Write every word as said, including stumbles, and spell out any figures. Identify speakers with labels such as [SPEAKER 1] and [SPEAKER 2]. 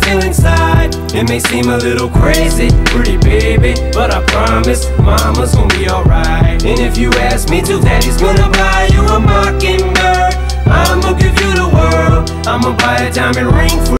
[SPEAKER 1] feel inside. It may seem a little crazy, pretty baby, but I promise mama's gonna be alright. And if you ask me to, daddy's gonna buy you a mockingbird. I'ma give you the world, I'ma buy a diamond ring for